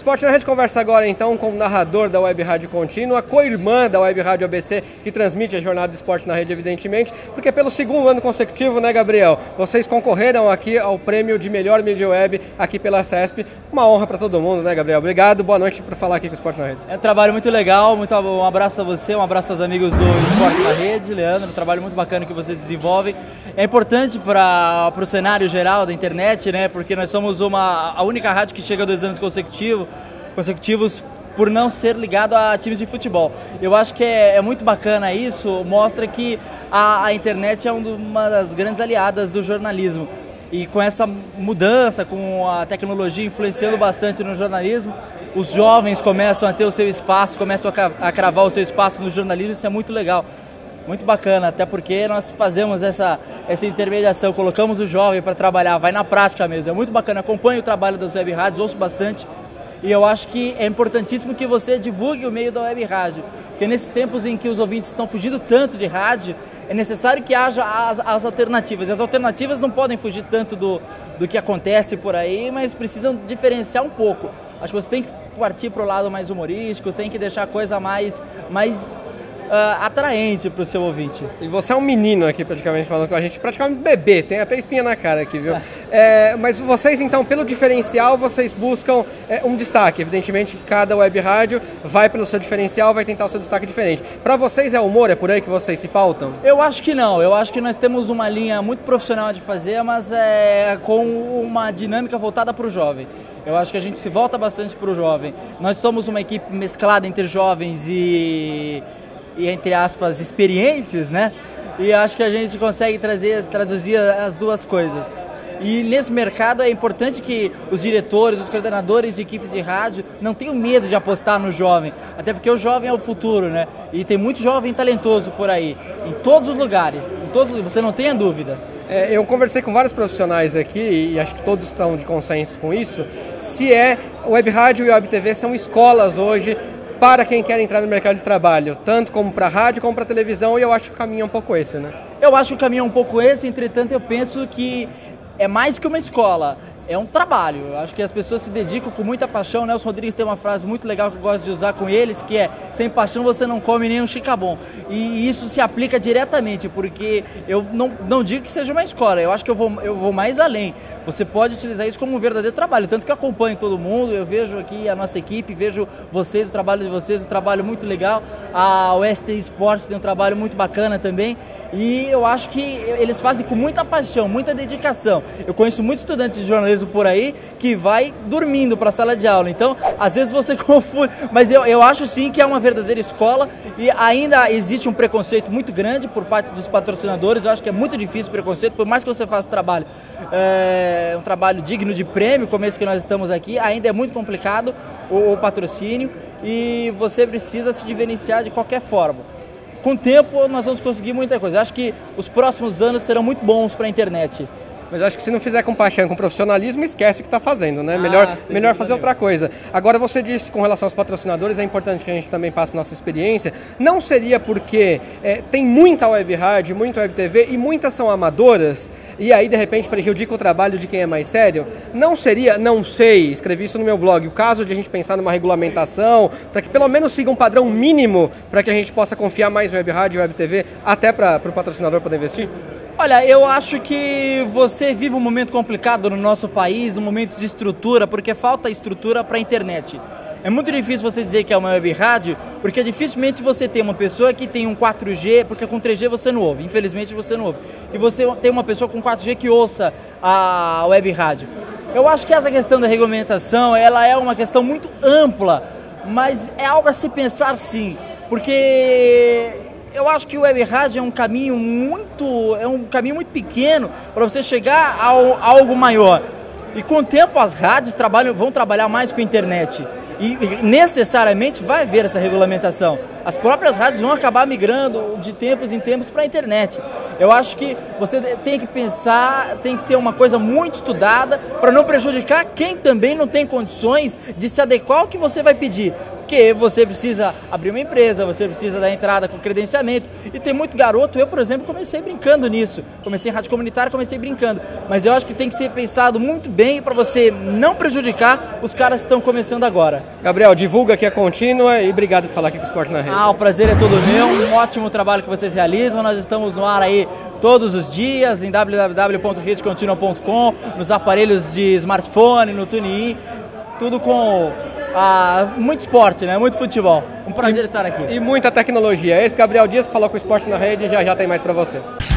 Esporte na Rede conversa agora então com o narrador da Web Rádio Contínua, co-irmã da Web Rádio ABC, que transmite a Jornada do Esporte na Rede, evidentemente, porque pelo segundo ano consecutivo, né, Gabriel? Vocês concorreram aqui ao prêmio de melhor mídia web aqui pela CESP. Uma honra para todo mundo, né, Gabriel? Obrigado, boa noite por falar aqui com o Esporte na Rede. É um trabalho muito legal, um abraço a você, um abraço aos amigos do Esporte na Rede, Leandro, um trabalho muito bacana que vocês desenvolvem. É importante para o cenário geral da internet, né, porque nós somos a única rádio que chega a 2 anos consecutivos por não ser ligado a times de futebol. Eu acho que é muito bacana isso, mostra que a internet é uma das grandes aliadas do jornalismo. E com essa mudança, com a tecnologia influenciando bastante no jornalismo, os jovens começam a ter o seu espaço, começam a cravar o seu espaço no jornalismo, isso é muito legal. Muito bacana, até porque nós fazemos essa intermediação, colocamos o jovem para trabalhar, vai na prática mesmo. É muito bacana, acompanho o trabalho das web rádios, ouço bastante. E eu acho que é importantíssimo que você divulgue o meio da web rádio, porque nesses tempos em que os ouvintes estão fugindo tanto de rádio, é necessário que haja as alternativas. E as alternativas não podem fugir tanto do que acontece por aí, mas precisam diferenciar um pouco. Acho que você tem que partir para o lado mais humorístico, tem que deixar a coisa mais atraente para o seu ouvinte. E você é um menino aqui praticamente falando com a gente, praticamente um bebê, tem até espinha na cara aqui, viu? Mas vocês então, pelo diferencial, vocês buscam um destaque. Evidentemente, cada web rádio vai pelo seu diferencial, vai tentar o seu destaque diferente. Para vocês é humor? É por aí que vocês se pautam? Eu acho que não, eu acho que nós temos uma linha muito profissional de fazer, mas com uma dinâmica voltada para o jovem. Eu acho que a gente se volta bastante para o jovem. Nós somos uma equipe mesclada entre jovens e entre aspas, experientes, né? E acho que a gente consegue traduzir as duas coisas. E nesse mercado é importante que os diretores, os coordenadores de equipes de rádio não tenham medo de apostar no jovem, até porque o jovem é o futuro, né? E tem muito jovem talentoso por aí, em todos os lugares, você não tenha dúvida. Eu conversei com vários profissionais aqui, e acho que todos estão de consenso com isso, web rádio e web TV são escolas hoje para quem quer entrar no mercado de trabalho, tanto como para rádio como para televisão, e eu acho que o caminho é um pouco esse, né? Eu acho que o caminho é um pouco esse, entretanto eu penso que é mais que uma escola, é um trabalho. Eu acho que as pessoas se dedicam com muita paixão. O Nelson Rodrigues tem uma frase muito legal que eu gosto de usar com eles, que é: sem paixão você não come nem um chicabom. E isso se aplica diretamente, porque eu não digo que seja uma escola, eu acho que eu vou mais além. Você pode utilizar isso como um verdadeiro trabalho, tanto que eu acompanho todo mundo, eu vejo aqui a nossa equipe, vejo vocês, o trabalho de vocês, um trabalho muito legal. A UST Esportes tem um trabalho muito bacana também, e eu acho que eles fazem com muita paixão, muita dedicação. Eu conheço muitos estudantes de jornalismo por aí que vai dormindo para a sala de aula, então às vezes você confunde, mas eu acho sim que é uma verdadeira escola, e ainda existe um preconceito muito grande por parte dos patrocinadores. Eu acho que é muito difícil o preconceito, por mais que você faça um trabalho digno de prêmio, como esse que nós estamos aqui, ainda é muito complicado o patrocínio, e você precisa se diferenciar de qualquer forma. Com o tempo nós vamos conseguir muita coisa. Eu acho que os próximos anos serão muito bons para a internet. Mas acho que se não fizer com paixão, com profissionalismo, esquece o que está fazendo, né? Melhor fazer outra coisa. Agora, você disse com relação aos patrocinadores, é importante que a gente também passe nossa experiência. Não seria porque tem muita web rádio, muita web TV e muitas são amadoras, e aí de repente prejudica o trabalho de quem é mais sério? Não seria, não sei, escrevi isso no meu blog, o caso de a gente pensar numa regulamentação, para que pelo menos siga um padrão mínimo, para que a gente possa confiar mais em web rádio e web TV, até para o patrocinador poder investir? Olha, eu acho que você vive um momento complicado no nosso país, um momento de estrutura, porque falta estrutura para a internet. É muito difícil você dizer que é uma web rádio, porque dificilmente você tem uma pessoa que tem um 4G, porque com 3G você não ouve, infelizmente você não ouve. E você tem uma pessoa com 4G que ouça a web rádio. Eu acho que essa questão da regulamentação, ela é uma questão muito ampla, mas é algo a se pensar sim, porque eu acho que o web rádio é um caminho muito pequeno para você chegar a algo maior. E com o tempo as rádios vão trabalhar mais com a internet. E necessariamente vai haver essa regulamentação. As próprias rádios vão acabar migrando de tempos em tempos para a internet. Eu acho que você tem que pensar, tem que ser uma coisa muito estudada para não prejudicar quem também não tem condições de se adequar ao que você vai pedir. Porque você precisa abrir uma empresa, você precisa dar entrada com credenciamento. E tem muito garoto, eu, por exemplo, comecei brincando nisso. Comecei em rádio comunitária, comecei brincando. Mas eu acho que tem que ser pensado muito bem para você não prejudicar os caras que estão começando agora. Gabriel, divulga que é contínua e obrigado por falar aqui com o Esporte na Rede. O prazer é todo meu, um ótimo trabalho que vocês realizam. Nós estamos no ar aí todos os dias em www.redecontinua.com, nos aparelhos de smartphone, no TuneIn, tudo com muito esporte, né? Muito futebol. Um prazer estar aqui. E muita tecnologia. Esse Gabriel Dias que falou com o Esporte na Rede, já tem mais para você.